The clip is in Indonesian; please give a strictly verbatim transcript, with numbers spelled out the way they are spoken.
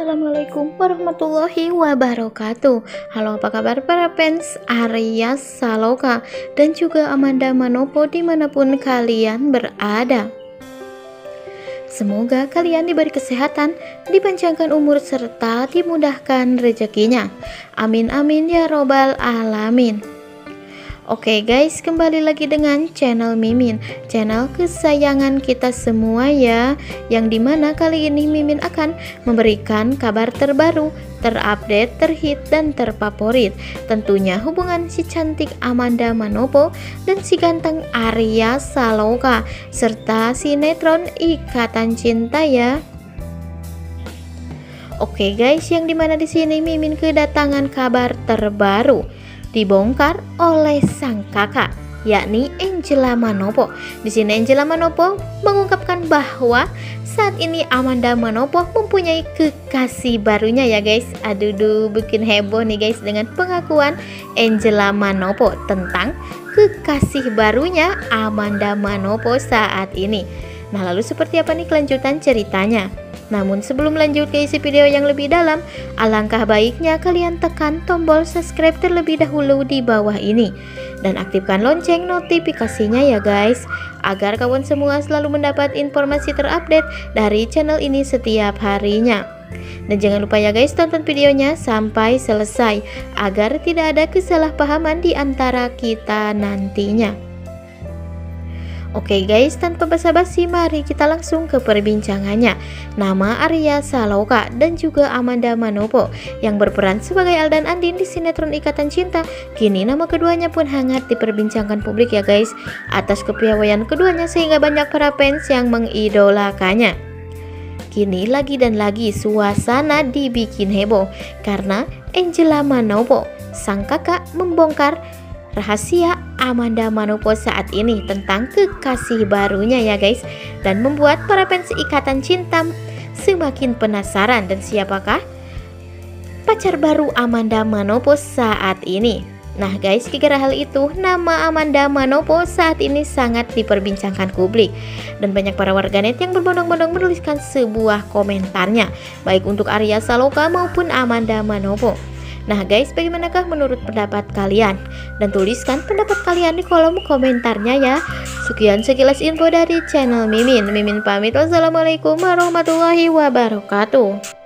Assalamualaikum warahmatullahi wabarakatuh. Halo, apa kabar para fans Arya Saloka dan juga Amanda Manopo dimanapun kalian berada. Semoga kalian diberi kesehatan, dipanjangkan umur serta dimudahkan rezekinya. Amin amin ya robbal alamin. Oke guys, kembali lagi dengan channel Mimin, channel kesayangan kita semua ya, yang dimana kali ini Mimin akan memberikan kabar terbaru, terupdate, terhit, dan terfavorit. Tentunya hubungan si cantik Amanda Manopo dan si ganteng Arya Saloka, serta sinetron Ikatan Cinta ya. Oke guys, yang dimana di sini Mimin kedatangan kabar terbaru dibongkar oleh sang kakak, yakni Angela Manopo. Di sini Angela Manopo mengungkapkan bahwa saat ini Amanda Manopo mempunyai kekasih barunya ya guys. Aduh, duh, bikin heboh nih guys dengan pengakuan Angela Manopo tentang kekasih barunya Amanda Manopo saat ini. Nah, lalu seperti apa nih kelanjutan ceritanya? Namun sebelum lanjut ke isi video yang lebih dalam, alangkah baiknya kalian tekan tombol subscribe terlebih dahulu di bawah ini dan aktifkan lonceng notifikasinya ya guys, agar kawan semua selalu mendapat informasi terupdate dari channel ini setiap harinya. Dan jangan lupa ya guys, tonton videonya sampai selesai agar tidak ada kesalahpahaman di antara kita nantinya. Oke guys, tanpa basa-basi mari kita langsung ke perbincangannya. Nama Arya Saloka dan juga Amanda Manopo yang berperan sebagai Al dan Andin di sinetron Ikatan Cinta, kini nama keduanya pun hangat diperbincangkan publik ya guys, atas kepiawaian keduanya sehingga banyak para fans yang mengidolakannya. Kini lagi dan lagi suasana dibikin heboh karena Angela Manopo, sang kakak, membongkar rahasia Amanda Manopo saat ini tentang kekasih barunya ya guys, dan membuat para fans Ikatan Cinta semakin penasaran dan siapakah pacar baru Amanda Manopo saat ini. Nah guys, kira hal itu nama Amanda Manopo saat ini sangat diperbincangkan publik dan banyak para warganet yang berbondong-bondong menuliskan sebuah komentarnya baik untuk Arya Saloka maupun Amanda Manopo. Nah guys, bagaimanakah menurut pendapat kalian? Dan tuliskan pendapat kalian di kolom komentarnya ya. Sekian sekilas info dari channel Mimin. Mimin pamit. Wassalamualaikum warahmatullahi wabarakatuh.